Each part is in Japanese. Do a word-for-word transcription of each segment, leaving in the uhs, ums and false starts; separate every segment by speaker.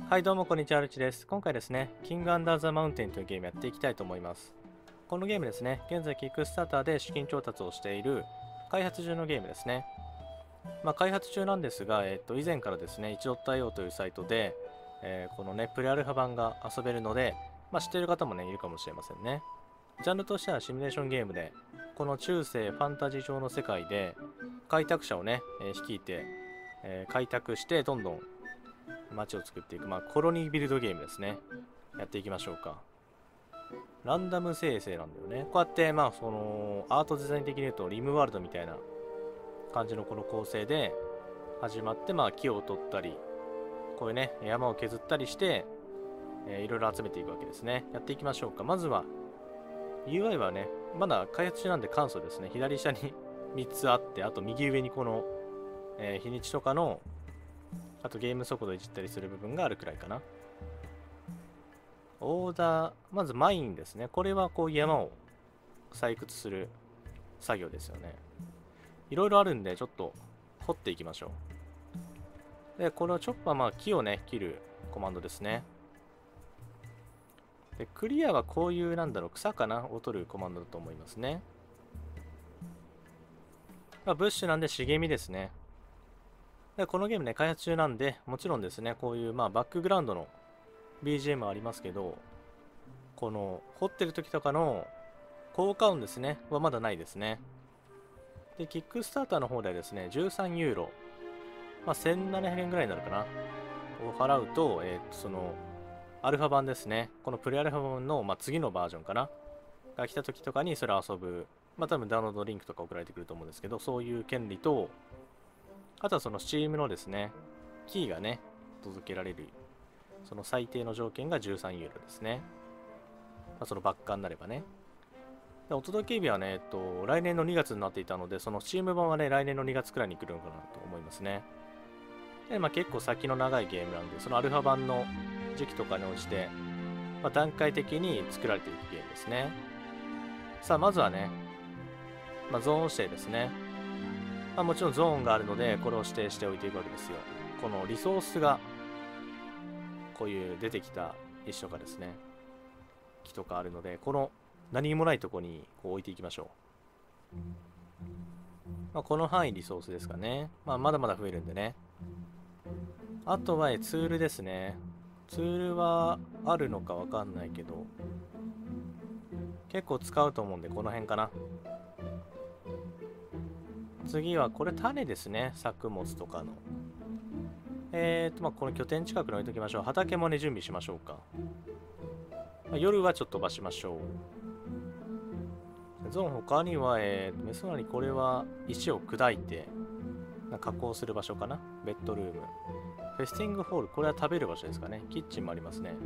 Speaker 1: はい、どうもこんにちは、ルチです。今回ですね、キングアンダーザマウンテンというゲームやっていきたいと思います。このゲームですね、現在キックスターターで資金調達をしている開発中のゲームですね。まあ、開発中なんですが、えっと、以前からですね、いちドットアイオー というサイトで、えーこのね、プレアルファ版が遊べるので、まあ、知っている方もね、いるかもしれませんね。ジャンルとしてはシミュレーションゲームで、この中世ファンタジー上の世界で、開拓者をね、えー率いて、えー開拓してどんどん街を作っていく、まあ、コロニービルドゲームですね。やっていきましょうか。ランダム生成なんだよね。こうやって、まあ、その、アートデザイン的に言うと、リムワールドみたいな感じのこの構成で始まって、まあ、木を取ったり、こういうね、山を削ったりして、えーいろいろ集めていくわけですね。やっていきましょうか。まずは、ユーアイ はね、まだ開発中なんで簡素ですね。左下にみっつあって、あと右上にこの、えー日にちとかの、あとゲーム速度いじったりする部分があるくらいかな。オーダー、まずマインですね。これはこう山を採掘する作業ですよね。いろいろあるんで、ちょっと掘っていきましょう。で、このチョップはまあ木をね、切るコマンドですね。で、クリアはこういう、なんだろう、草かなを取るコマンドだと思いますね。まあ、ブッシュなんで茂みですね。で、このゲームね、開発中なんで、もちろんですね、こういうまあバックグラウンドの ビージーエム ありますけど、この掘ってる時とかの効果音ですね、はまだないですね。で、キックスターターの方ではですね、じゅうさんユーロ、まあ、せんななひゃくえんぐらいになるかな、を払うと、えー、とその、アルファ版ですね、このプレアルファ版の、まあ、次のバージョンかな、が来た時とかにそれを遊ぶ、まあ、多分ダウンロードリンクとか送られてくると思うんですけど、そういう権利と、あとはその Steam のですね、キーがね、届けられる、その最低の条件がじゅうさんユーロですね。まあ、そのバッカーになればね。でお届け日はね、えっと、来年のにがつになっていたので、その Steam 版はね、来年のにがつくらいに来るのかなと思いますね。で、まあ、結構先の長いゲームなんで、そのアルファ版の時期とかに応じて、まあ、段階的に作られていくゲームですね。さあ、まずはね、まあ、ゾーン指定ですね。まあ、もちろんゾーンがあるので、これを指定しておいていくわけですよ。このリソースが、こういう出てきた石とかですね、木とかあるので、この何もないとこにこう置いていきましょう。まあ、この範囲リソースですかね。まあ、まだまだ増えるんでね。あとはツールですね。ツールはあるのかわかんないけど、結構使うと思うんで、この辺かな。次はこれ種ですね。作物とかの。えーと、まあ、この拠点近くに置いときましょう。畑もね、準備しましょうか。まあ、夜はちょっと飛ばしましょう。ゾーン他には、えーと、メスナにこれは石を砕いて、加工する場所かな。ベッドルーム。フェスティングホール、これは食べる場所ですかね。キッチンもありますね。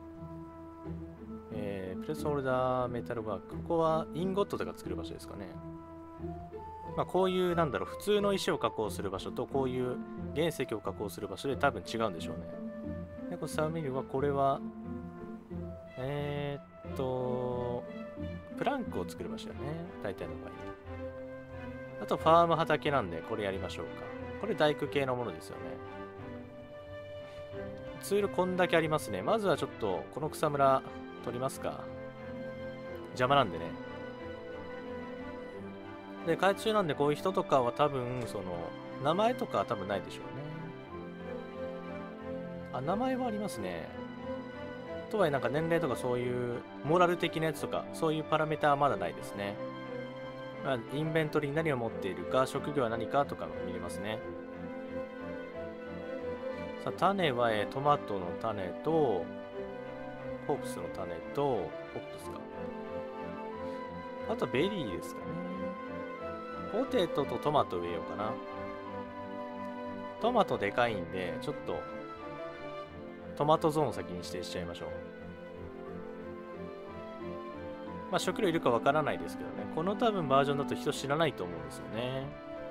Speaker 1: えー、プレスホルダー、メタルワーク。ここはインゴットとか作る場所ですかね。まあ、こういう、なんだろう、普通の石を加工する場所と、こういう原石を加工する場所で多分違うんでしょうね。で、このサーミルは、これは、えー、っと、プランクを作る場所だね。大体の場合ね。あと、ファーム畑なんで、これやりましょうか。これ大工系のものですよね。ツールこんだけありますね。まずはちょっと、この草むら取りますか。邪魔なんでね。で、開発中なんで、こういう人とかは多分、その、名前とかは多分ないでしょうね。あ、名前はありますね。とはいえ、なんか年齢とかそういう、モラル的なやつとか、そういうパラメータはまだないですね。まあ、インベントリーに何を持っているか、職業は何かとか見れますね。さあ、種は、えートマトの種と、ホープスの種と、ホップスか。あとベリーですかね。ポテトとトマト植えようかな。トマトでかいんで、ちょっと、トマトゾーンを先に指定しちゃいましょう。まあ、食料いるかわからないですけどね。この多分バージョンだと人知らないと思うんですよね。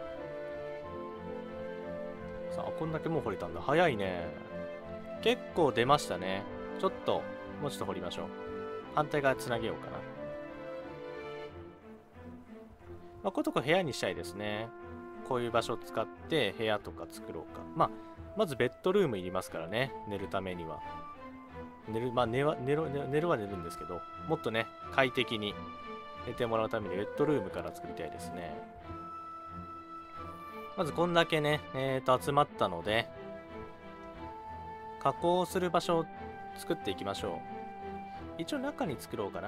Speaker 1: さあ、こんだけもう掘れたんだ。早いね。結構出ましたね。ちょっと、もうちょっと掘りましょう。反対側つなげようかな。まあ、こういうとこ部屋にしたいですね。 こういう場所を使って部屋とか作ろうか。まあ、まずベッドルームいりますからね、寝るためには。寝る、まあ寝は寝る、寝るは寝るんですけど、もっとね、快適に寝てもらうためにベッドルームから作りたいですね。まずこんだけね、えーと、集まったので、加工する場所を作っていきましょう。一応中に作ろうかな。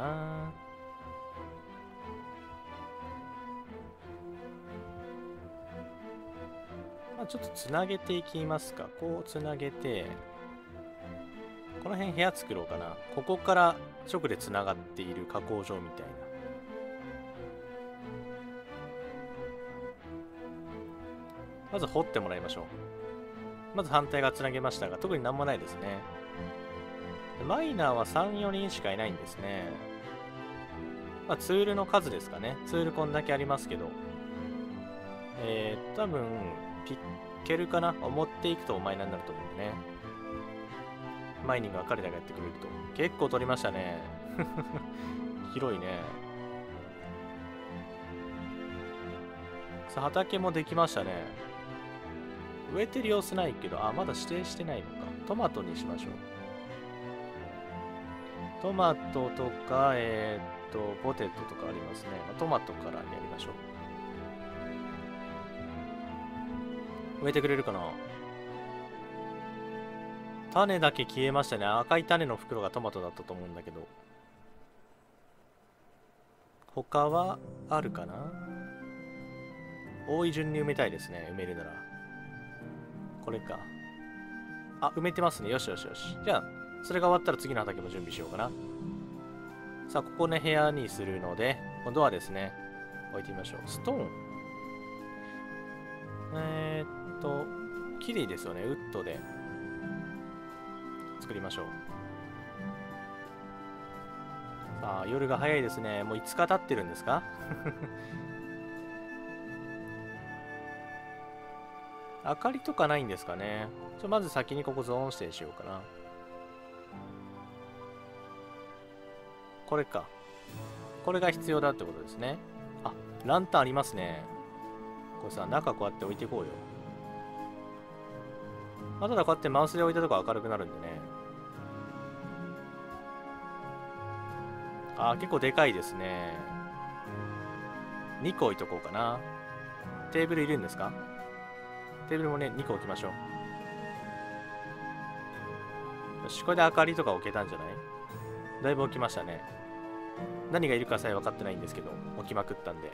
Speaker 1: まあ、ちょっとつなげていきますか。こうつなげて、この辺部屋作ろうかな。ここから直でつながっている加工場みたいな。まず掘ってもらいましょう。まず反対側つなげましたが、特になんもないですね。マイナーはさん、よにんしかいないんですね。まあ、ツールの数ですかね。ツールこんだけありますけど。えー、多分、ピッケルかなを持っていくとマイナーになると思うんでね。マイニングは彼らがやってくれると。結構取りましたね。広いね。さあ、畑もできましたね。植えてる様子ないけど、あ、まだ指定してないのか。トマトにしましょう。トマトとか、えー、っと、ポテトとかありますね。まあ、トマトからやりましょう。植えてくれるかな。種だけ消えましたね。赤い種の袋がトマトだったと思うんだけど。他はあるかな。多い順に埋めたいですね。埋めるなら。これか。あ、埋めてますね。よしよしよし。じゃあ、それが終わったら次の畑も準備しようかな。さあ、ここね、部屋にするので、ドアですね。置いてみましょう。ストーン。えー、っと、綺麗ですよね。ウッドで。作りましょう。さあ、夜が早いですね。もういつか経ってるんですか？明かりとかないんですかね。ちょまず先にここゾーン指定しようかな。これか。これが必要だってことですね。あ、ランタンありますね。これさ、中こうやって置いていこうよ。まあ、ただこうやってマウスで置いたとこ明るくなるんでね。あー、結構でかいですね。にこ置いとこうかな。テーブルいるんですか？テーブルもね、にこ置きましょう。よし、これで明かりとか置けたんじゃない？だいぶ置きましたね。何がいるかさえ分かってないんですけど、置きまくったんで。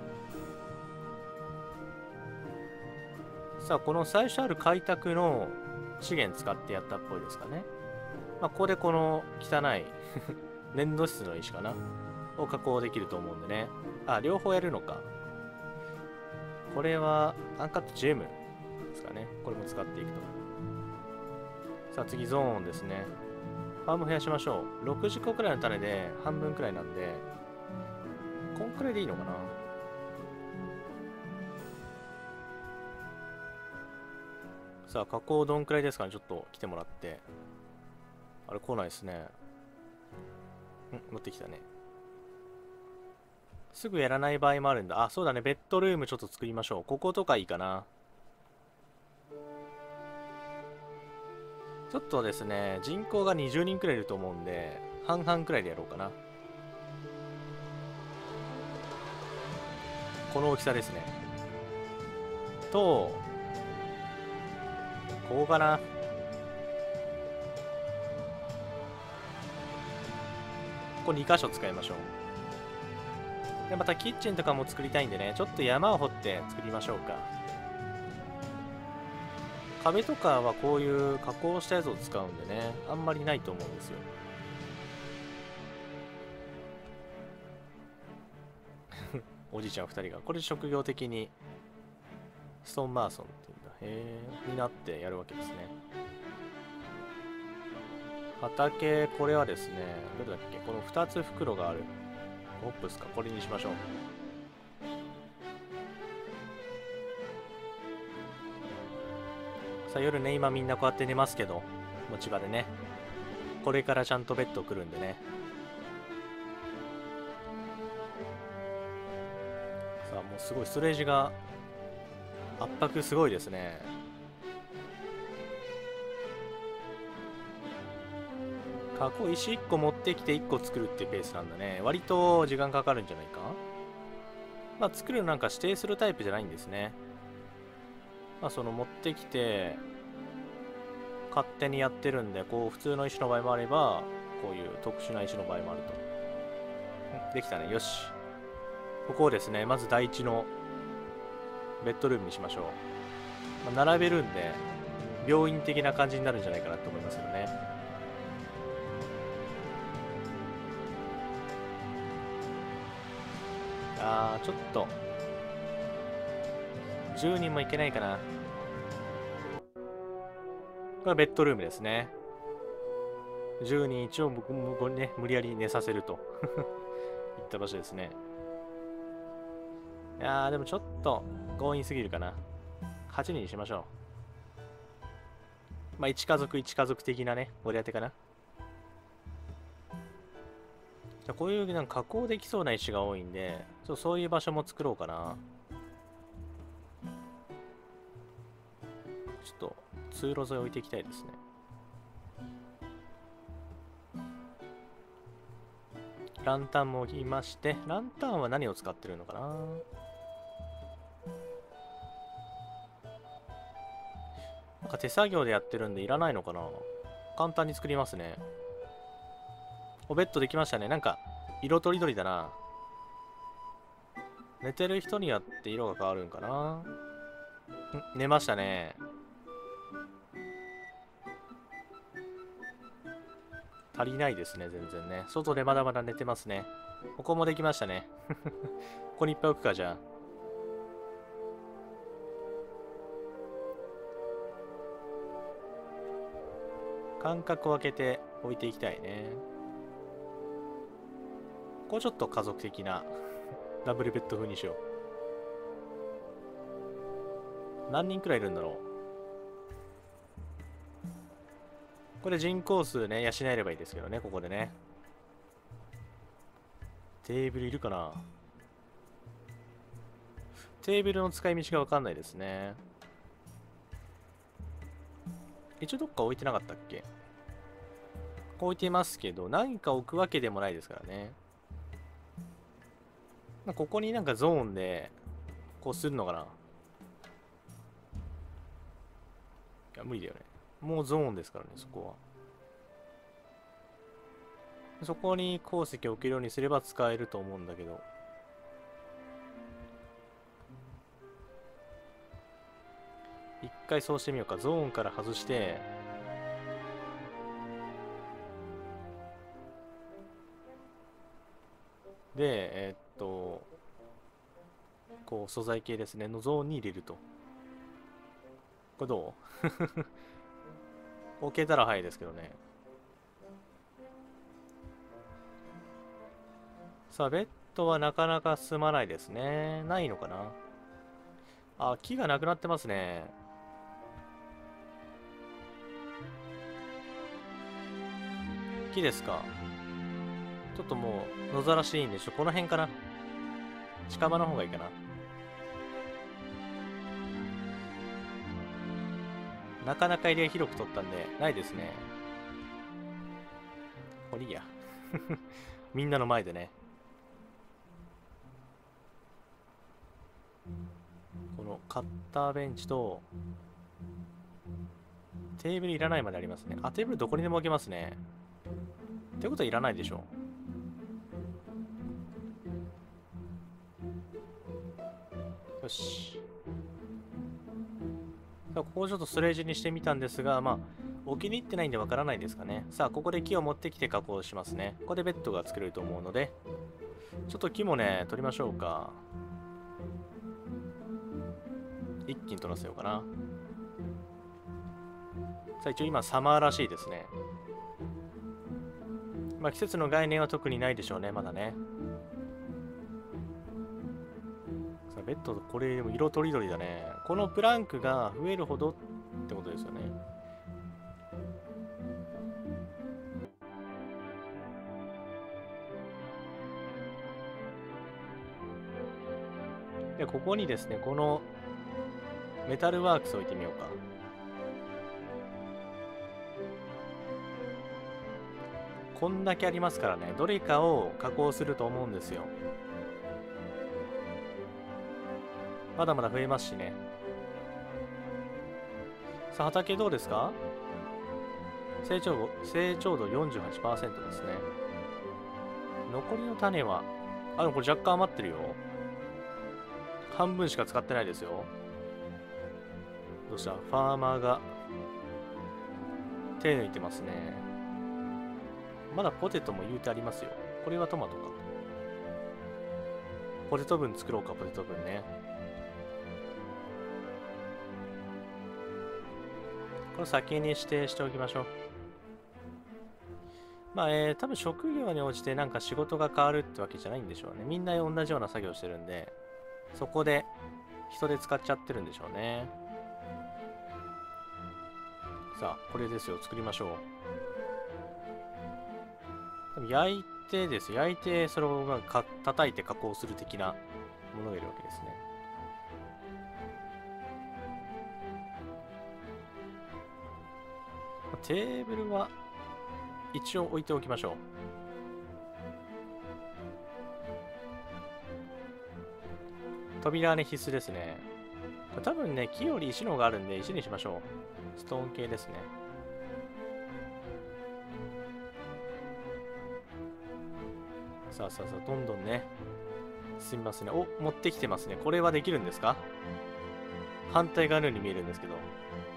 Speaker 1: さあ、この最初ある開拓の資源使ってやったっぽいですかね。まあ、ここでこの汚い粘土質の石かなを加工できると思うんでね。あ、両方やるのか。これはアンカットジェムですかね。これも使っていくと。さあ、次ゾーンですね。ファーム増やしましょう。ろくじゅっこくらいの種で半分くらいなんで、こんくらいでいいのかな。さあ、加工どんくらいですかね。ちょっと来てもらって。あれ、来ないですね。ん、持ってきたね。すぐやらない場合もあるんだ。あ、そうだね。ベッドルームちょっと作りましょう。こことかいいかな。ちょっとですね、人口がにじゅうにんくらいいると思うんで、半々くらいでやろうかな。この大きさですね。と、ここかな。ここにかしょ使いましょう。で、またキッチンとかも作りたいんでね、ちょっと山を掘って作りましょうか。壁とかはこういう加工したやつを使うんでね、あんまりないと思うんですよ。おじいちゃんふたりが。これ職業的にストーンマーソンっていうんだ。へえ、になってやるわけですね。畑、これはですね、どれだっけ？このふたつ袋がある。ホップスか。これにしましょう。さあ、夜ね、今みんなこうやって寝ますけど、持ち場でね。これからちゃんとベッド来るんでね。さあ、もうすごいストレージが圧迫すごいですね。加工石いっこ持ってきていっこ作るっていうペースなんだね。割と時間かかるんじゃないか。まあ作るのなんか指定するタイプじゃないんですね。まあその持ってきて勝手にやってるんで、こう普通の石の場合もあれば、こういう特殊な石の場合もあると。できたね。よし。ここをですね、まず第一のベッドルームにしましょう。まあ、並べるんで、病院的な感じになるんじゃないかなと思いますけどね。あー、ちょっと、じゅうにんもいけないかな。これはベッドルームですね。じゅうにん一応僕もね、無理やり寝させるといった場所ですね。いやー、でもちょっと強引すぎるかな。はちにんにしましょう。まあ、いち家族いち家族的なね、割り当てかな。じゃあこういうなんか加工できそうな石が多いんで、ちょっとそういう場所も作ろうかな。ちょっと通路沿い置いていきたいですね。ランタンも置きまして、ランタンは何を使ってるのかな。なんか手作業でやってるんでいらないのかな。簡単に作りますね。おベッドできましたね。なんか色とりどりだな。寝てる人によって色が変わるんかな。ん寝ましたね。足りないですね、全然ね。外でまだまだ寝てますね。ここもできましたね。ここにいっぱい置くか、じゃあ。間隔を空けて置いていきたいね。ここちょっと家族的なダブルベッド風にしよう。何人くらいいるんだろう。これ人口数ね、養えればいいですけどね、ここでね。テーブルいるかな。テーブルの使い道がわかんないですね。一応どっか置いてなかったっけ。置いてますけど、何か置くわけでもないですからね。ここになんかゾーンで、こうするのかな。いや、無理だよね。もうゾーンですからね、そこは。そこに鉱石を置けるようにすれば使えると思うんだけど。一回そうしてみようか。ゾーンから外して、で、えーっと、こう素材系ですね、のゾーンに入れると。これどう置けたら早いですけどね。さあ、ベッドはなかなか進まないですね。ないのかな。あ、木がなくなってますね。木ですか。ちょっともう野ざらしいいんで、ちょっとこの辺かな。近場の方がいいかな。なかなかエリア広く取ったんで、ないですね。これいいや。みんなの前でね。このカッターベンチと、テーブルいらないまでありますね。あ、テーブルどこにでも置けますね。ってことはいらないでしょ。よし。ここをちょっとストレージにしてみたんですが、まあ、お気に入ってないんでわからないですかね。さあ、ここで木を持ってきて加工しますね。ここでベッドが作れると思うので、ちょっと木もね、取りましょうか。一気に取らせようかな。さあ、一応今サマーらしいですね。まあ、季節の概念は特にないでしょうね、まだね。さあ、ベッド、これでも色とりどりだね。このプランクが増えるほどってことですよね。で、ここにですね、このメタルワークス置いてみようか。こんだけありますからね、どれかを加工すると思うんですよ。まだまだ増えますしね。さあ、畑どうですか？成長度、成長度 よんじゅうはちパーセント ですね。残りの種は、あ、でもこれ若干余ってるよ。半分しか使ってないですよ。どうした？ファーマーが手抜いてますね。まだポテトも言うてありますよ。これはトマトか。ポテト分作ろうか、ポテト分ね。これ先に指定しておきましょう。まあ、えー、多分職業に応じてなんか仕事が変わるってわけじゃないんでしょうね。みんな同じような作業してるんで、そこで人で使っちゃってるんでしょうね。さあ、これですよ。作りましょう。でも焼いてです。焼いて、それをなんか叩いて加工する的なものがいるわけですね。テーブルは一応置いておきましょう。扉はね、必須ですね。多分ね、木より石の方があるんで、石にしましょう。ストーン系ですね。さあさあさあ、どんどんね、進みますね。お、持ってきてますね。これはできるんですか？反対側のように見えるんですけど。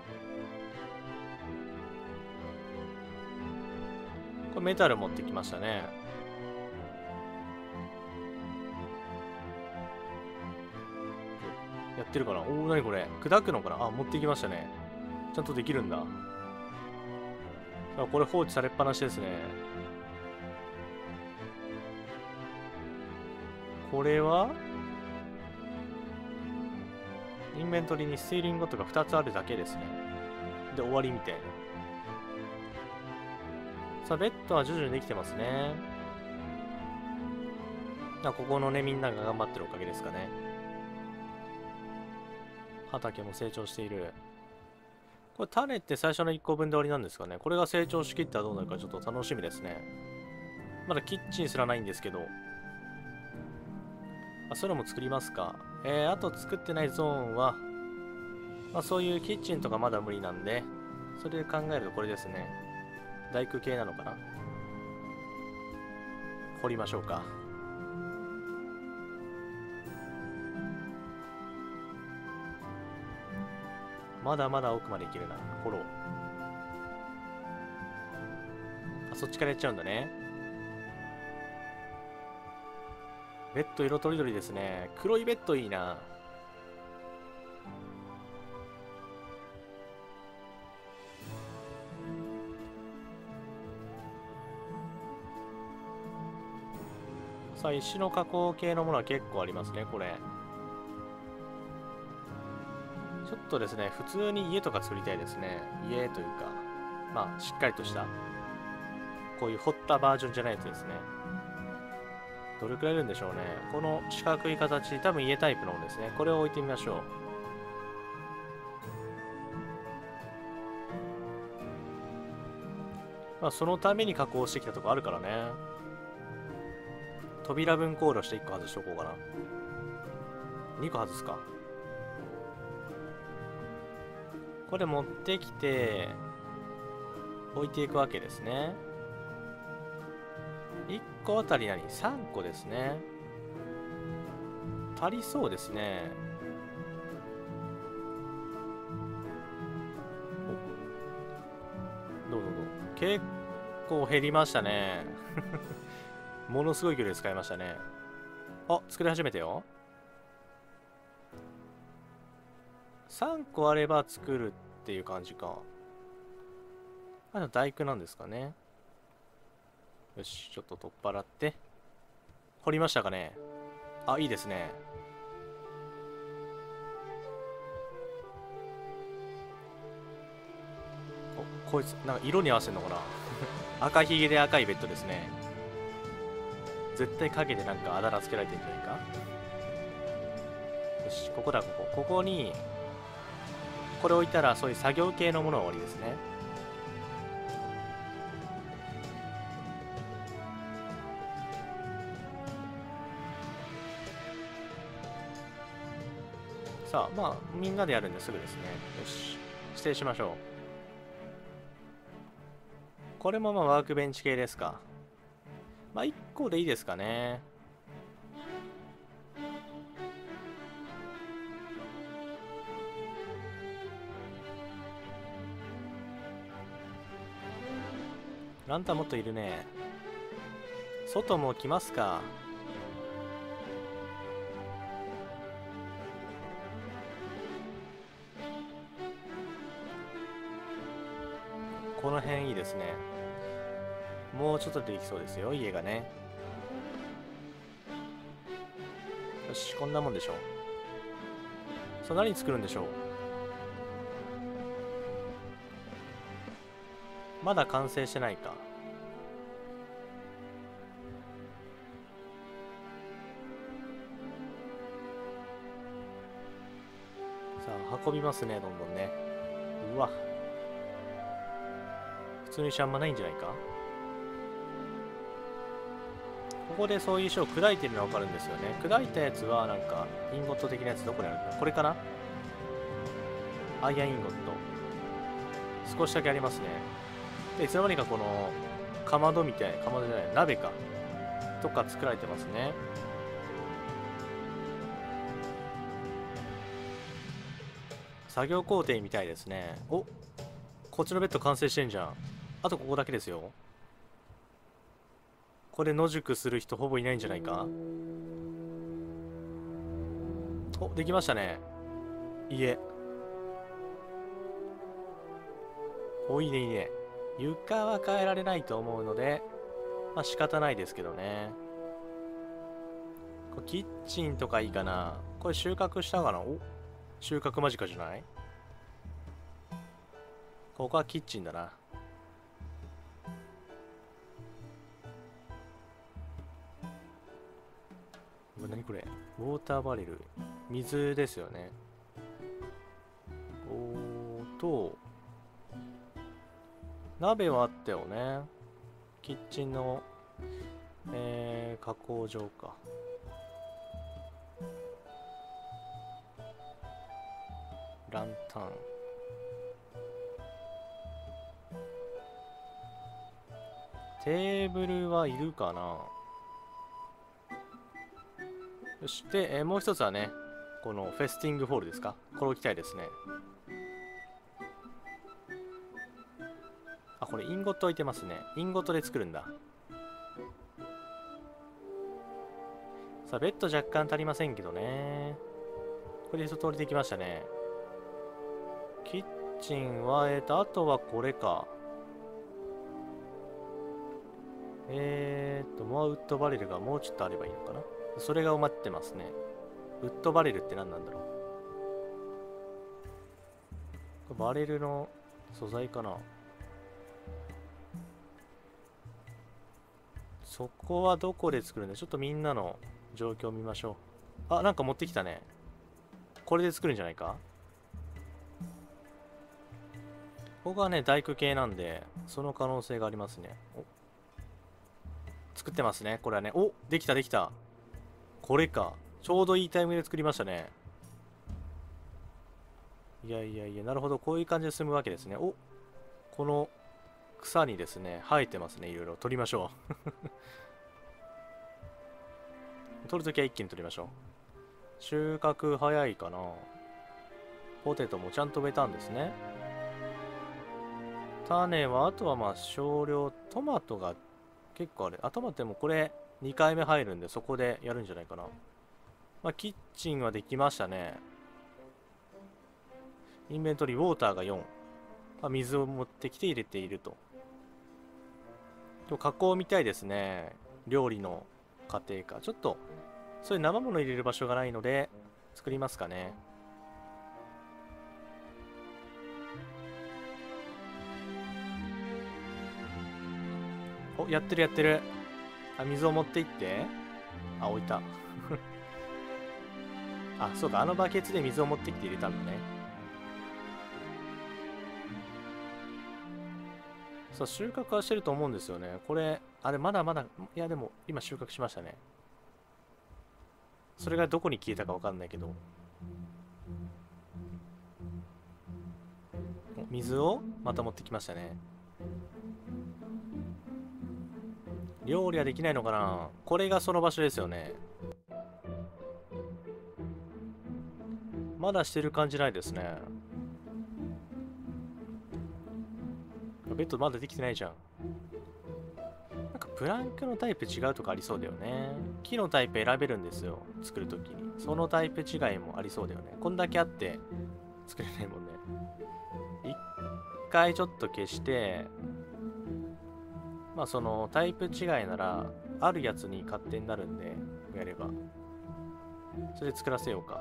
Speaker 1: これメタル持ってきましたね。やってるかな？おお、なにこれ？砕くのかな？あ、持ってきましたね。ちゃんとできるんだ。あ、これ放置されっぱなしですね。これはインベントリーにスティーリングゴットがふたつあるだけですね。で、終わりみたいな。さあ、ベッドは徐々にできてますね。あ、ここのね、みんなが頑張ってるおかげですかね。畑も成長している。これ種って最初のいっこぶんで終わりなんですかね。これが成長しきったらどうなるかちょっと楽しみですね。まだキッチンすらないんですけど。あ、そういうのも作りますか。えー、あと作ってないゾーンは、まあそういうキッチンとかまだ無理なんで、それで考えるとこれですね。大工系なのかな。掘りましょうか。まだまだ奥まで行けるな。掘ろう。あ、そっちからやっちゃうんだね。ベッド色とりどりですね。黒いベッドいいな。さあ、石の加工系のものは結構ありますね、これ。ちょっとですね、普通に家とか作りたいですね。家というか、まあ、しっかりとした、こういう掘ったバージョンじゃないやつですね。どれくらいいるんでしょうね。この四角い形、多分家タイプのものですね。これを置いてみましょう。まあ、そのために加工してきたとこあるからね。扉分考慮していっこ外しとこうかな。にこ外すか。これ持ってきて、置いていくわけですね。いっこあたり何 ?さん 個ですね。足りそうですね。どうぞどうぞ。結構減りましたね。ものすごい距離で使いましたね。あ、作り始めたよ。さんこあれば作るっていう感じか。あと大工なんですかね。よし、ちょっと取っ払って。掘りましたかね。あ、いいですね。お、こいつ、なんか色に合わせるのかな。赤ひげで赤いベッドですね。絶対影でなんかあだ名つけられてるんじゃないか。よし、ここだ、ここ。ここに、 これ置いたらそういう作業系のものは終わりですね。さあまあみんなでやるんですぐですね。よし、指定しましょう。これもまあワークベンチ系ですか。まあいっこでいいですかね。ランタンもっといるね。外も来ますか。この辺いいですね。もうちょっとできそうですよ、家がね。よし、こんなもんでしょう。さあ何作るんでしょう。まだ完成してないか。さあ運びますね、どんどんね。うわ、普通にしあんまないんじゃないか。ここでそういう石を砕いてるのが分かるんですよね。砕いたやつはなんかインゴット的なやつどこにあるんだ。これかな。アイアンインゴット少しだけありますね。でいつの間にかこのかまどみたいな、かまどじゃない、鍋かとか作られてますね。作業工程みたいですね。お、こっちのベッド完成してんじゃん。あとここだけですよ。これ野宿する人ほぼいないんじゃないか。お、できましたね、家。お、いいねいいね。床は変えられないと思うのでまあ仕方ないですけどね。これキッチンとかいいかな。これ収穫したかな。お、収穫間近じゃない。ここはキッチンだな。何これ、ウォーターバレル、水ですよね。おーと鍋はあったよね。キッチンのえー、加工場か。ランタン、テーブルはいるかな。そして、えー、もう一つはね、このフェスティングホールですか。これ置きたいですね。あ、これインゴット置いてますね。インゴットで作るんだ。さあベッド若干足りませんけどね。これで一通りできましたね。キッチンはえーとあとはこれか。えーとモアウッドバレルがもうちょっとあればいいのかな。それが埋まってますね。ウッドバレルって何なんだろう。これバレルの素材かな。そこはどこで作るんだ。ちょっとみんなの状況を見ましょう。あ、なんか持ってきたね。これで作るんじゃないか。ここがね大工系なんでその可能性がありますね。お、作ってますね。これはね。お、できたできた。これか。ちょうどいいタイミングで作りましたね。いやいやいや、なるほど。こういう感じで進むわけですね。お、この草にですね生えてますね。いろいろ取りましょう取るときは一気に取りましょう。収穫早いかな。ポテトもちゃんと植えたんですね。種はあとはまあ少量。トマトが結構あれ。あ、トマトもこれにかいめ入るんでそこでやるんじゃないかな。まあキッチンはできましたね。インベントリーウォーターがよん、まあ、水を持ってきて入れていると。加工みたいですね。料理の過程か。ちょっとそういう生もの入れる場所がないので作りますかね。お、やってるやってる。あ、水を持っていって。あ、置いたあ、そうか、あのバケツで水を持ってきて入れたんだね。 さあ、収穫はしてると思うんですよね。これ、あれ、まだまだ、いや、でも、今収穫しましたね。それがどこに消えたかわかんないけど。水をまた持ってきましたね。料理はできないのかな。これがその場所ですよね。まだしてる感じないですね。ベッドまだできてないじゃん。なんかプランクのタイプ違うとかありそうだよね。木のタイプ選べるんですよ。作るときに。そのタイプ違いもありそうだよね。こんだけあって作れないもんね。一回ちょっと消して、まあそのタイプ違いなら、あるやつに勝手になるんで、やれば。それで作らせようか。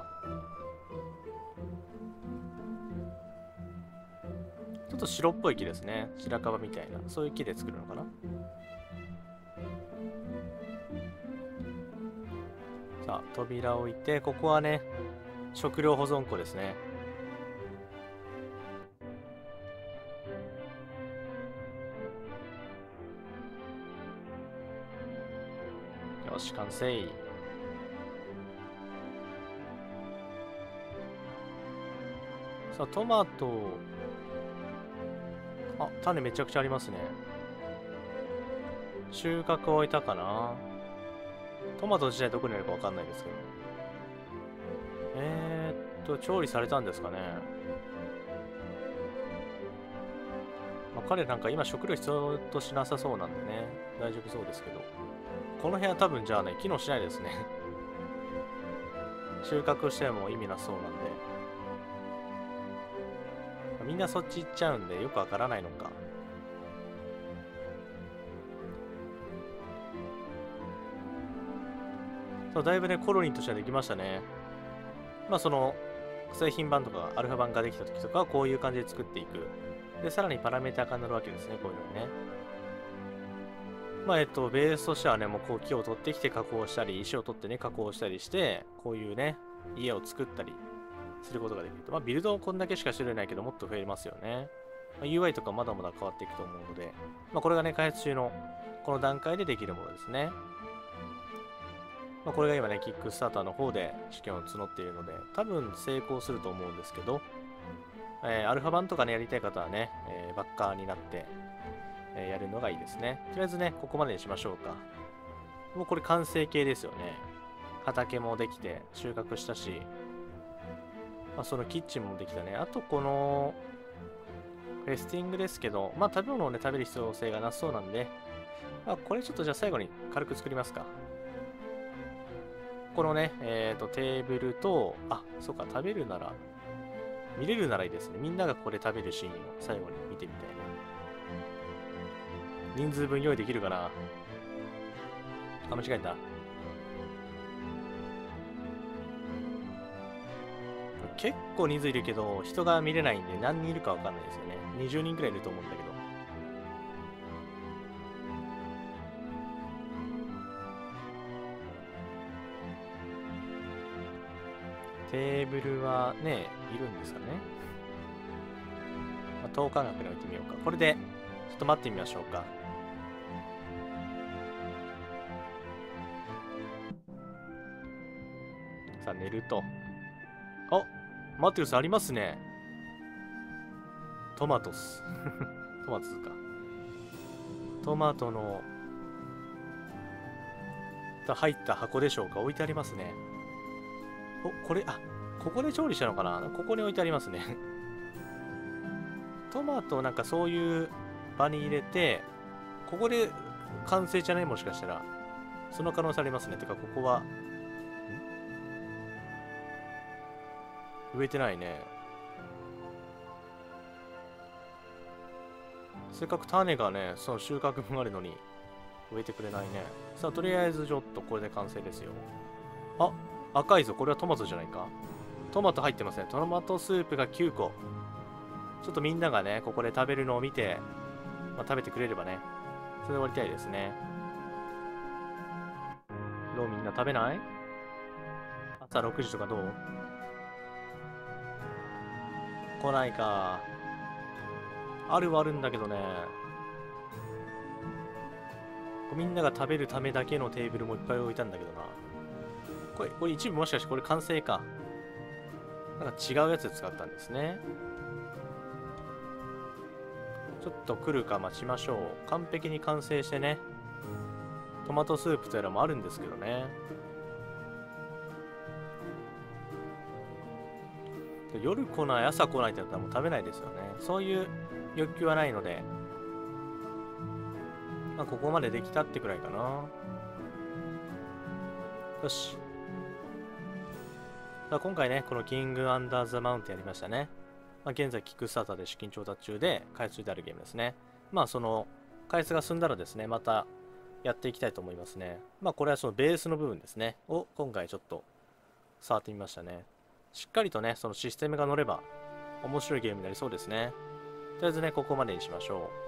Speaker 1: ちょっと白っぽい木ですね。白樺みたいな。そういう木で作るのかな。さあ、扉を置いて、ここはね、食料保存庫ですね。よし、完成。さあ、トマト。あ、種めちゃくちゃありますね。収穫終えたかな。トマト自体どこにあるかわかんないですけど。えー、っと、調理されたんですかね。まあ、彼なんか今食料必要としなさそうなんでね。大丈夫そうですけど。この部屋多分じゃあね、機能しないですね。収穫しても意味なそうなんで。みんなそっち行っちゃうんでよくわからないのか。そう、だいぶね、コロニーとしてはできましたね。まあその、製品版とかアルファ版ができた時とかはこういう感じで作っていく。で、さらにパラメータが乗るわけですね、こういうのにね。まあえっと、ベースとしてはね、もうこう木を取ってきて加工したり、石を取ってね、加工したりして、こういうね、家を作ったりすることができると。まあビルドはこんだけしか種類ないけど、もっと増えますよね。まあ、ユーアイ とかまだまだ変わっていくと思うので、まあこれがね、開発中のこの段階でできるものですね。まあ、これが今ね、キックスターターの方で試験を募っているので、多分成功すると思うんですけど、えー、アルファ版とかね、やりたい方はね、えー、バッカーになって、えー、やるのがいいですね。とりあえずね、ここまでにしましょうか。もうこれ完成形ですよね。畑もできて、収穫したし、まあ、そのキッチンもできたね。あとこの、フェスティングですけど、まあ食べ物をね、食べる必要性がなさそうなんで、まあ、これちょっとじゃあ最後に軽く作りますか。このね、えっと、テーブルと、あ、そうか、食べるなら、見れるならいいですね。みんながここで食べるシーンを最後に見てみたいね。人数分用意できるかな。あ、間違えた。結構人数いるけど、人が見れないんで何人いるかわかんないですよね。にじゅうにんくらいいると思うんだけど。テーブルはね、いるんですかね。まあ、等間隔に置いてみようか。これで、ちょっと待ってみましょうか。さあ、寝ると。あ、マテウスありますね。トマトス。トマトスか。トマトの入った箱でしょうか。置いてありますね。お、これ、あ、ここで調理したのかな。ここに置いてありますね。トマトなんかそういう場に入れて、ここで完成じゃない、もしかしたら。その可能性ありますね。てか、ここは、植えてないね。せっかく種がね、その収穫分あるのに植えてくれないね。さあ、とりあえずちょっとこれで完成ですよ。あ、赤いぞ。これはトマトじゃないか。トマト入ってますね。トマトスープがきゅうこ。ちょっとみんながね、ここで食べるのを見て、まあ、食べてくれればね、それで終わりたいですね。どうみんな食べない？朝ろくじとかどう？来ないか。あるはあるんだけどね。 みんなが食べるためだけのテーブルもいっぱい置いたんだけどな。これ、これ一部もしかしてこれ完成か。なんか違うやつ使ったんですね。ちょっと来るか待ちましょう。完璧に完成してね。トマトスープとやらもあるんですけどね。夜来ない、朝来ないってなったらもう食べないですよね。そういう欲求はないので、まあ、ここまでできたってくらいかな。よし。さあ今回ね、このキングアンダーザマウンテンやりましたね。まあ、現在、キックスターターで資金調達中で、開発中であるゲームですね。まあ、その、開発が進んだらですね、またやっていきたいと思いますね。まあ、これはそのベースの部分ですね。を今回ちょっと触ってみましたね。しっかりとね、そのシステムが乗れば、面白いゲームになりそうですね。とりあえずね、ここまでにしましょう。